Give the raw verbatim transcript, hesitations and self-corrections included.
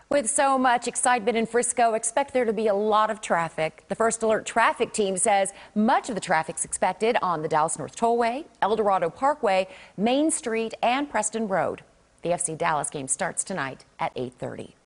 With so much excitement in Frisco, expect there to be a lot of traffic. The First Alert traffic team says much of the traffic's expected on the Dallas North Tollway, Eldorado Parkway, Main Street, and Preston Road. The F C Dallas game starts tonight at eight thirty.